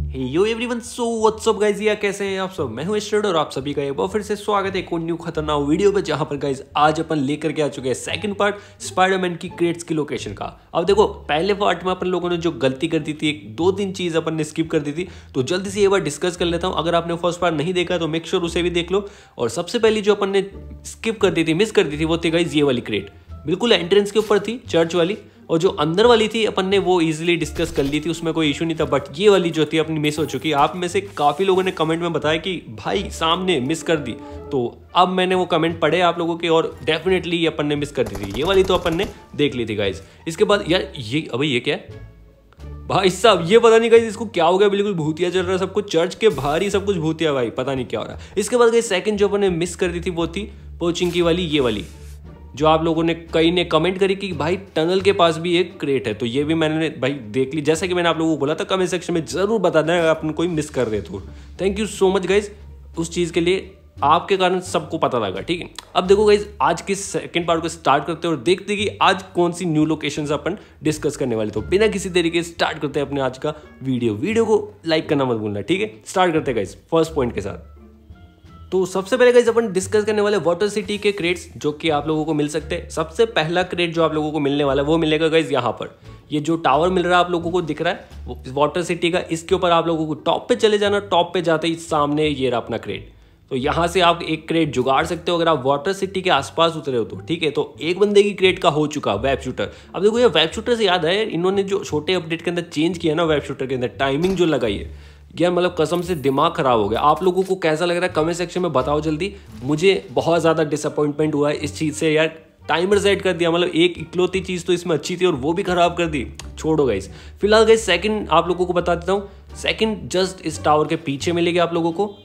हे yo everyone, so what's up guys, yeah कैसे हैं आप सब। मैं हूं स्टड और आप सभी का एक बार फिर से स्वागत है एक और न्यू खतरनाक वीडियो पे, जहां पर गाइस आज अपन लेकर के आ चुके हैं सेकंड पार्ट स्पाइडरमैन की क्रेट्स की लोकेशन का। अब देखो, पहले पार्ट में अपन लोगों ने जो गलती कर दी थी, एक दो तीन चीज अपन ने स्किप कर दी थी, तो जल्दी से एक बार डिस्कस कर लेता हूं। अगर आपने फर्स्ट पार्ट नहीं देखा तो मेक श्योर उसे भी देख लो। और सबसे पहली जो अपन ने स्किप कर दी थी, मिस कर दी थी, वो थी गाइस ये वाली क्रेट, बिल्कुल एंट्रेंस के ऊपर थी, चर्च वाली। और जो अंदर वाली थी अपन ने वो इजीली डिस्कस कर ली थी, उसमें कोई इशू नहीं था। बट ये वाली जो थी अपनी मिस हो चुकी है। आप में से काफ़ी लोगों ने कमेंट में बताया कि भाई सामने मिस कर दी, तो अब मैंने वो कमेंट पढ़े आप लोगों के, और डेफिनेटली ये अपन ने मिस कर दी थी। ये वाली तो अपन ने देख ली थी गाइज। इसके बाद यार ये अभी ये क्या है भाई साहब, ये पता नहीं गाइज इसको क्या हो गया, बिल्कुल भूतिया चल रहा है सब कुछ, चर्च के बाहर ही सब कुछ भूतिया भाई, पता नहीं क्या हो रहा है। इसके बाद गाइज सेकंड जो अपन ने मिस कर दी थी वो थी पोचिंकी वाली, ये वाली जो आप लोगों ने कई ने कमेंट करी कि भाई टनल के पास भी एक क्रेट है, तो ये भी मैंने भाई देख ली। जैसा कि मैंने आप लोगों को बोला था, कमेंट सेक्शन में जरूर बता दें अगर आपने कोई मिस कर रहे तो। Thank you so much guys उस चीज़ के लिए, आपके कारण सबको पता लगा। ठीक है, अब देखो गाइज आज के सेकंड पार्ट को स्टार्ट करते हैं और देखते हैं कि आज कौन सी न्यू लोकेशंस अपन डिस्कस करने वाले। तो बिना किसी तरीके से स्टार्ट करते हैं अपने आज का वीडियो को लाइक करना मत भूलना। ठीक है, स्टार्ट करते हैं गाइज फर्स्ट पॉइंट के साथ। तो सबसे पहले गाइस अपन डिस्कस करने वाले वाटर सिटी के क्रेट्स जो कि आप लोगों को मिल सकते हैं। सबसे पहला क्रेट जो आप लोगों को मिलने वाला है वो मिलेगा गाइस यहाँ पर। ये जो टावर मिल रहा है आप लोगों को दिख रहा है वाटर सिटी का, इसके ऊपर आप लोगों को टॉप पे चले जाना। टॉप पे जाते ही सामने ये रहा अपना क्रेट, तो यहाँ से आप एक क्रेट जुगाड़ सकते हो अगर आप वाटर सिटी के आसपास उतरे हो तो। ठीक है, तो एक बंदे की क्रेट का हो चुका वेब शूटर। अब देखो ये वेब शूटर से याद है, इन्होंने जो छोटे अपडेट के अंदर चेंज किया ना वेब शूटर के अंदर, टाइमिंग जो लगाई है यार, मतलब कसम से दिमाग खराब हो गया। आप लोगों को कैसा लग रहा है कमेंट सेक्शन में बताओ जल्दी। मुझे बहुत ज़्यादा डिसअपॉइंटमेंट हुआ है इस चीज़ से यार। टाइमर सेट कर दिया, मतलब एक इकलौती चीज़ तो इसमें अच्छी थी और वो भी खराब कर दी। छोड़ो गाइस, फिलहाल गाइस सेकंड आप लोगों को बता देता हूँ। सेकंड जस्ट इस टावर के पीछे मिलेगी आप लोगों को।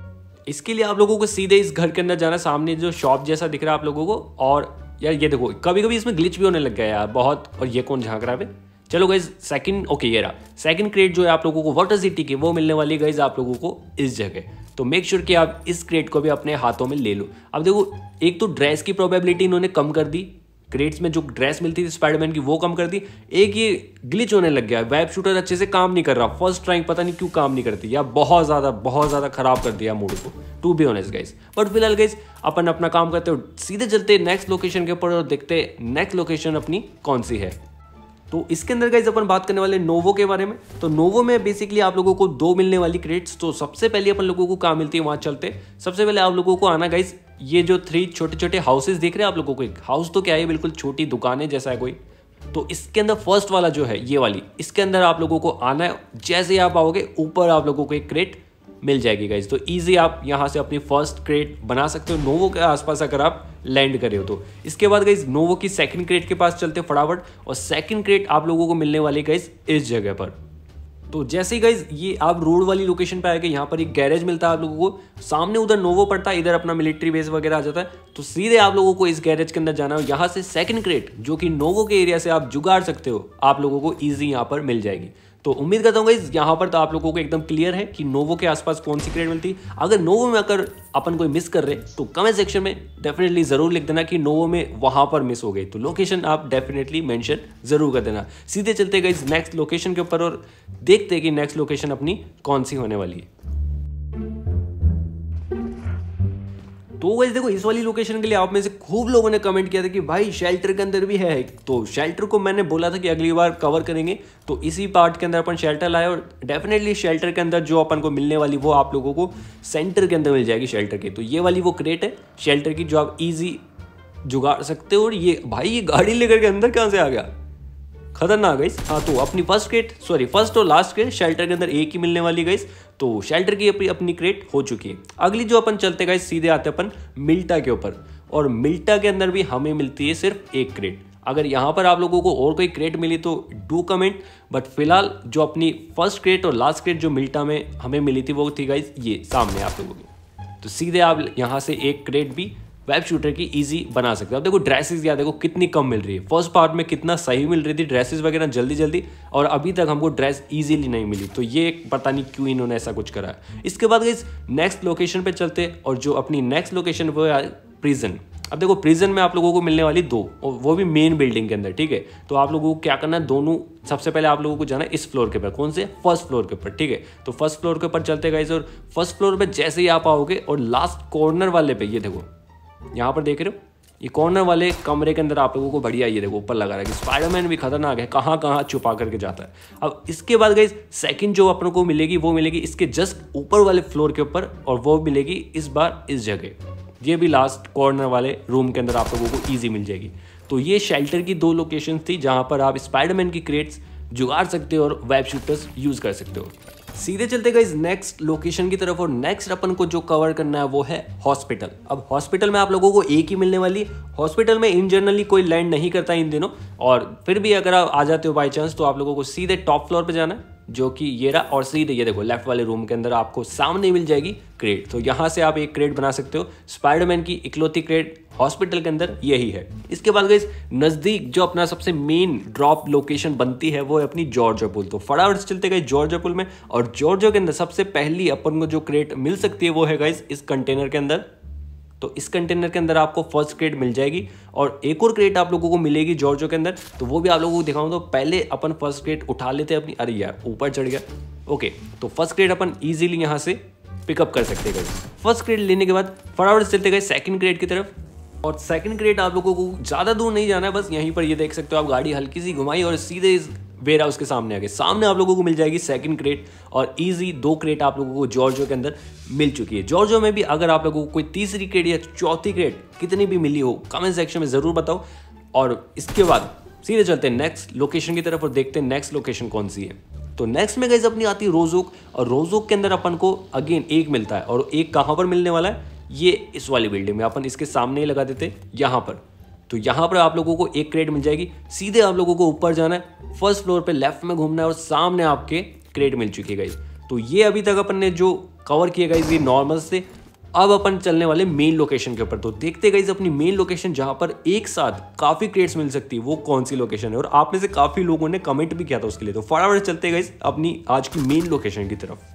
इसके लिए आप लोगों को सीधे इस घर के अंदर जाना, सामने जो शॉप जैसा दिख रहा है आप लोगों को। और यार ये देखो, कभी कभी इसमें ग्लिच भी होने लग गया यार बहुत। और ये कौन झांक रहा है? चलो गाइज सेकंड, ओके ये रहा सेकंड क्रेट जो है आप लोगों को वाटर सिटी की, वो मिलने वाली गाइज आप लोगों को इस जगह। तो मेक श्योर कि आप इस क्रेट को भी अपने हाथों में ले लो। अब देखो, एक तो ड्रेस की प्रोबेबिलिटी इन्होंने कम कर दी, क्रेट्स में जो ड्रेस मिलती थी स्पाइडरमैन की वो कम कर दी। एक ये ग्लिच होने लग गया, वेब शूटर अच्छे से काम नहीं कर रहा, फर्स्ट ट्राइंग पता नहीं क्यों काम नहीं करती, या बहुत ज़्यादा खराब कर दिया मूड को, to be honest guys. But फिलहाल गाइज अपन अपना काम करते हो, सीधे चलते नेक्स्ट लोकेशन के ऊपर और देखते नेक्स्ट लोकेशन अपनी कौन सी है। तो इसके अंदर गाइज अपन बात करने वाले नोवो के बारे में। तो नोवो में बेसिकली आप लोगों को दो मिलने वाली क्रेट्स। तो सबसे पहले अपन लोगों को कहाँ मिलती है वहाँ चलते। सबसे पहले आप लोगों को आना गाइज, ये जो 3 छोटे छोटे हाउसेस देख रहे हैं आप लोगों को, एक हाउस तो क्या है, बिल्कुल छोटी दुकानें जैसा है कोई। तो इसके अंदर फर्स्ट वाला जो है ये वाली, इसके अंदर आप लोगों को आना है। जैसे ही आप आओगे ऊपर आप लोगों को एक क्रेट मिल जाएगी गाइज। तो इजी आप यहाँ से अपनी फर्स्ट क्रेट बना सकते हो नोवो के आसपास अगर आप लैंड करे हो तो। इसके बाद गाइज नोवो की सेकंड क्रेट के पास चलते फटाफट, और सेकंड क्रेट आप लोगों को मिलने वाली गाइज इस जगह पर। तो जैसे ही गाइज ये आप रोड वाली लोकेशन पे आएंगे, यहाँ पर एक गैरेज मिलता है आप लोगों को, सामने उधर नोवो पड़ता है, इधर अपना मिलिट्री बेस वगैरह आ जाता है। तो सीधे आप लोगों को इस गैरेज के अंदर जाना है, यहाँ से सेकंड क्रेट जो कि नोवो के एरिया से आप जुगाड़ सकते हो, आप लोगों को ईजी यहाँ पर मिल जाएगी। तो उम्मीद करता हूँ गाइस यहाँ पर तो आप लोगों को एकदम क्लियर है कि नोवो के आसपास कौन सी क्रेट मिलती है। अगर नोवो में अगर अपन कोई मिस कर रहे तो कमेंट सेक्शन में डेफिनेटली जरूर लिख देना कि नोवो में वहां पर मिस हो गई, तो लोकेशन आप डेफिनेटली मेंशन जरूर कर देना। सीधे चलते गाइस नेक्स्ट लोकेशन के ऊपर और देखते हैं कि नेक्स्ट लोकेशन अपनी कौन सी होने वाली है। तो गाइस देखो, इस वाली लोकेशन के लिए आप में से खूब लोगों ने कमेंट किया था कि भाई शेल्टर के अंदर भी है। तो शेल्टर को मैंने बोला था कि अगली बार कवर करेंगे, तो इसी पार्ट के अंदर अपन शेल्टर लाए। और डेफिनेटली शेल्टर के अंदर जो अपन को मिलने वाली वो आप लोगों को सेंटर के अंदर मिल जाएगी शेल्टर के। तो ये वाली वो क्रेट है शेल्टर की जो आप ईजी जुगाड़ सकते हो। और ये भाई ये गाड़ी लेकर के अंदर कहाँ से आ गया, खतरनाक गाइस। हाँ, तो अपनी फर्स्ट और लास्ट क्रेट शेल्टर के अंदर एक ही मिलने वाली गाइस। तो शेल्टर की अपनी क्रेट हो चुकी है। अगली जो अपन चलते गाइस, सीधे आते अपन मिल्टा के ऊपर, और मिल्टा के अंदर भी हमें मिलती है सिर्फ एक क्रेट। अगर यहाँ पर आप लोगों को और कोई क्रेट मिली तो डू कमेंट। बट फिलहाल जो अपनी फर्स्ट क्रेट और लास्ट क्रेट जो मिल्टा में हमें मिली थी वो थी गाइस ये सामने आप लोगों की। तो सीधे आप यहाँ से एक क्रेट भी वेब शूटर की इजी बना सकते हो। अब देखो ड्रेसेस यार देखो कितनी कम मिल रही है, फर्स्ट पार्ट में कितना सही मिल रही थी ड्रेसेस वगैरह जल्दी, और अभी तक हमको ड्रेस इजीली नहीं मिली। तो ये पता नहीं क्यों इन्होंने ऐसा कुछ करा है। इसके बाद गाइस नेक्स्ट लोकेशन पे चलते, और जो अपनी नेक्स्ट लोकेशन वो है प्रिजन। अब देखो प्रिजन में आप लोगों को मिलने वाली 2 और वो भी मेन बिल्डिंग के अंदर, ठीक है। तो आप लोगों को क्या करना है, दोनों सबसे पहले आप लोगों को जाना है इस फ्लोर के ऊपर, कौन से, फर्स्ट फ्लोर के ऊपर, ठीक है। तो फर्स्ट फ्लोर के ऊपर चलते गाइस, और फर्स्ट फ्लोर पे जैसे ही आप आओगे और लास्ट कॉर्नर वाले पे, ये देखो यहाँ पर देख रहे हो, ये कॉर्नर वाले कमरे के अंदर आप लोगों को बढ़िया ये देखो ऊपर लगा रहा है कि स्पाइडरमैन भी खतरनाक है, कहाँ कहाँ छुपा करके जाता है। अब इसके बाद गाइस सेकंड जो अपन को मिलेगी वो मिलेगी इसके जस्ट ऊपर वाले फ्लोर के ऊपर, और वो मिलेगी इस बार इस जगह, ये भी लास्ट कॉर्नर वाले रूम के अंदर आप लोगों को ईजी मिल जाएगी। तो ये शेल्टर की 2 लोकेशन थी जहाँ पर आप स्पाइडरमैन की क्रेट्स जुगाड़ सकते हो और वेब शूटर्स यूज कर सकते हो। सीधे चलते गाइस नेक्स्ट लोकेशन की तरफ, और नेक्स्ट अपन को जो कवर करना है वो है हॉस्पिटल। अब हॉस्पिटल में आप लोगों को एक ही मिलने वाली, हॉस्पिटल में इन जनरली कोई लैंड नहीं करता इन दिनों, और फिर भी अगर आप आ जाते हो बाई चांस तो आप लोगों को सीधे टॉप फ्लोर पे जाना है, जो कि ये रहा, और सीधे ये देखो लेफ्ट वाले रूम के अंदर आपको सामने मिल जाएगी क्रेट। तो यहाँ से आप एक क्रेट बना सकते हो, स्पाइडरमैन की इकलौती क्रेट हॉस्पिटल के अंदर यही है। इसके बाद गाइस नजदीक जो अपना सबसे मेन ड्रॉप लोकेशन बनती है वो है अपनी जॉर्जिया पुल। तो फटाफट से चलते गए जॉर्जिया पुल में, और जॉर्जिया के अंदर सबसे पहली अपन को जो क्रेट मिल सकती है वो है गाइस इस कंटेनर के अंदर। तो इस कंटेनर के अंदर आपको फर्स्ट क्रेट मिल जाएगी, और एक और क्रेट आप लोगों को मिलेगी जॉर्जिया के अंदर, तो वो भी आप लोगों को दिखाऊं। तो पहले अपन फर्स्ट क्रेट उठा लेते हैं अपनी, अरे यार ऊपर चढ़ गया, ओके। तो फर्स्ट क्रेट अपन इजीली यहाँ से पिकअप कर सकते हैं। फर्स्ट क्रेट लेने के बाद फटाफट चलते गए सेकंड क्रेट की तरफ, और सेकंड क्रेट आप लोगों को ज़्यादा दूर नहीं जाना है, बस यहीं पर ये देख सकते हो आप, गाड़ी हल्की सी घुमाई और सीधे इस वेयर हाउस के सामने आ गए, सामने आप लोगों को मिल जाएगी सेकंड क्रेट, और इजी 2 क्रेट आप लोगों को जॉर्जिया के अंदर मिल चुकी है। जॉर्जिया में भी अगर आप लोगों को कोई तीसरी क्रेट या चौथी क्रेट कितनी भी मिली हो कमेंट सेक्शन में ज़रूर बताओ। और इसके बाद सीधे चलते हैं नेक्स्ट लोकेशन की तरफ और देखते हैं नेक्स्ट लोकेशन कौन सी है। तो नेक्स्ट में गाइस अपनी आती है रोजोक, और रोजोक के अंदर अपन को अगेन एक मिलता है, और एक कहाँ पर मिलने वाला है, ये इस वाली बिल्डिंग में, अपन इसके सामने ही लगा देते यहाँ पर। तो यहाँ पर आप लोगों को एक क्रेट मिल जाएगी, सीधे आप लोगों को ऊपर जाना है, फर्स्ट फ्लोर पे लेफ्ट में घूमना है, और सामने आपके क्रेट मिल चुकी है गाइस। तो ये अभी तक अपन ने जो कवर किया गाइस ये नॉर्मल से, अब अपन चलने वाले मेन लोकेशन के ऊपर। तो देखते गाइस अपनी मेन लोकेशन जहां पर एक साथ काफी क्रेट्स मिल सकती है वो कौन सी लोकेशन है, और आप में से काफी लोगों ने कमेंट भी किया था उसके लिए। तो फटाफट चलते गाइस अपनी आज की मेन लोकेशन की तरफ।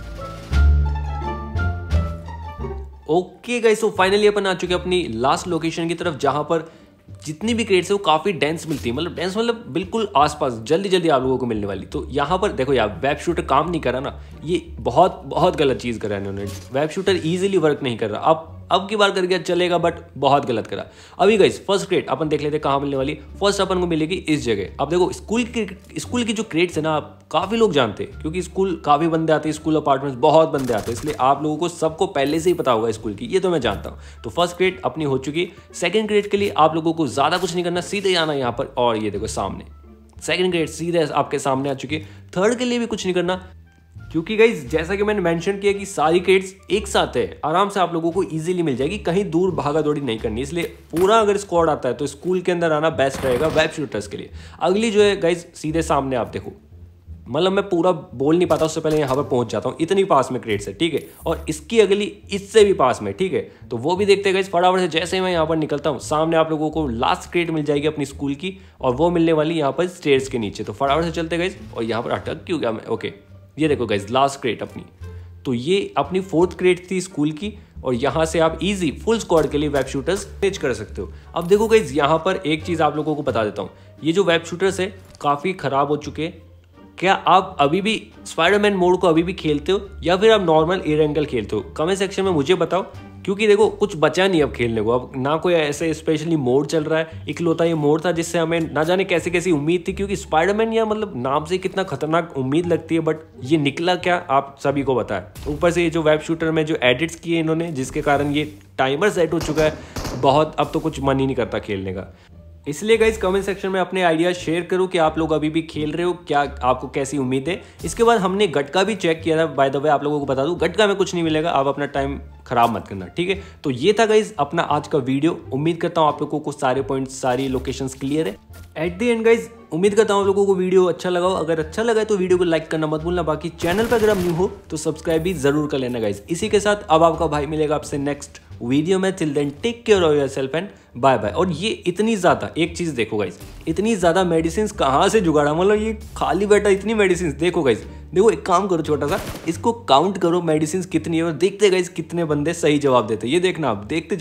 ओके गाइस, तो फाइनली अपन आ चुके हैं अपनी लास्ट लोकेशन की तरफ, जहां पर जितनी भी क्रेट्स है वो काफी डेंस मिलती है, मतलब डेंस मतलब बिल्कुल आसपास जल्दी जल्दी आप लोगों को मिलने वाली। तो यहाँ पर देखो यार वेब शूटर काम नहीं कर रहा ना, ये बहुत बहुत गलत चीज करा है इन्होंने, वेब शूटर इजीली वर्क नहीं कर रहा। अब की बार करके चलेगा बट बहुत गलत करा। अभी गाइस फर्स्ट क्रेट अपन देख लेते कहाँ मिलने वाली। फर्स्ट अपन को मिलेगी इस जगह। अब देखो स्कूल की जो क्रेट्स है ना काफी लोग जानते हैं, क्योंकि स्कूल काफी बंदे आते हैं, स्कूल अपार्टमेंट्स बहुत बंदे आते हैं, इसलिए आप लोगों को सबको पहले से ही पता होगा स्कूल की, ये तो मैं जानता हूँ। तो फर्स्ट क्रेट अपनी हो चुकी। सेकंड क्रेट के लिए आप लोगों को ज्यादा कुछ नहीं करना, सीधे आना यहाँ पर, और ये देखो सामने सेकंड क्रेट सीधे आपके सामने आ चुकी है। थर्ड के लिए भी कुछ नहीं करना, क्योंकि गाइज जैसा कि मैंने मेंशन किया कि सारी क्रेट्स एक साथ है, आराम से आप लोगों को इजीली मिल जाएगी, कहीं दूर भागा दौड़ी नहीं करनी। इसलिए पूरा अगर स्क्वाड आता है तो स्कूल के अंदर आना बेस्ट रहेगा वेब शूटर्स के लिए। अगली जो है गाइज सीधे सामने आप देखो, मतलब मैं पूरा बोल नहीं पाता उससे पहले यहाँ पर पहुंच जाता हूँ, इतनी पास में क्रेट्स है, ठीक है। और इसकी अगली इससे भी पास में, ठीक है। तो वो भी देखते हैं गाइज फटाफट से। जैसे मैं यहाँ पर निकलता हूँ सामने आप लोगों को लास्ट क्रेट मिल जाएगी अपनी स्कूल की, और वो मिलने वाली यहाँ पर स्टेयर्स के नीचे। तो फटाफट से चलते गाइज, और यहाँ पर अटक क्यों गया मैं, ओके ये देखो गाइज लास्ट क्रेट अपनी। तो ये अपनी फोर्थ क्रेट थी स्कूल की, और यहाँ से आप इजी फुल स्क्वाड के लिए वेब शूटर्स मैनेज कर सकते हो। अब देखो गाइज यहाँ पर एक चीज़ आप लोगों को बता देता हूँ, ये जो वेब शूटर्स है काफ़ी ख़राब हो चुके हैं। क्या आप अभी भी स्पाइडरमैन मोड को अभी भी खेलते हो, या फिर आप नॉर्मल एयर एंगल खेलते हो? कमेंट सेक्शन में मुझे बताओ, क्योंकि देखो कुछ बचा नहीं अब खेलने को। अब ना कोई ऐसे स्पेशली मोड चल रहा है, इकलौता ये मोड था जिससे हमें ना जाने कैसी कैसी उम्मीद थी, क्योंकि स्पाइडरमैन या मतलब नाम से कितना खतरनाक उम्मीद लगती है, बट ये निकला क्या आप सभी को पता है। ऊपर से ये जो वेब शूटर में जो एडिट्स किए इन्होंने, जिसके कारण ये टाइमर सेट हो चुका है बहुत, अब तो कुछ मन ही नहीं करता खेलने का। इसलिए गाइज कमेंट सेक्शन में अपने आइडियाज शेयर करो कि आप लोग अभी भी खेल रहे हो, क्या आपको कैसी उम्मीद है। इसके बाद हमने गटका भी चेक किया था, बाय द वे आप लोगों को बता दूं गटका में कुछ नहीं मिलेगा, आप अपना टाइम खराब मत करना, ठीक है। तो ये था गाइज अपना आज का वीडियो। उम्मीद करता हूँ आप लोगों को सारे पॉइंट्स सारी लोकेशंस क्लियर है। एट द एंड गाइज उम्मीद करता हूँ आप लोगों को वीडियो अच्छा लगा हो। अगर अच्छा लगा है तो वीडियो को लाइक करना मत भूलना। बाकी चैनल पर अगर आप न्यू हो तो सब्सक्राइब भी जरूर कर लेना गाइज। इसी के साथ अब आपका भाई मिलेगा आपसे नेक्स्ट वीडियो में। Till then take care of yourself and bye bye. और ये इतनी ज्यादा एक चीज देखो गाइज, इतनी ज्यादा मेडिसिन कहाँ से जुगाड़ा, मतलब ये खाली बैठा इतनी मेडिसिन। देखो गाइज, देखो एक काम करो छोटा सा, इसको काउंट करो मेडिसिन कितनी है, और देखते गाइज कितने बंदे सही जवाब देते। ये देखना आप देखते जाओ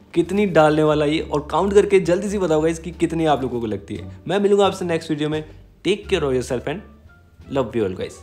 कितनी डालने वाला ये, और काउंट करके जल्दी से बताओ गाइस कि कितनी आप लोगों को लगती है। मैं मिलूंगा आपसे नेक्स्ट वीडियो में। Take care of yourself and love you all guys.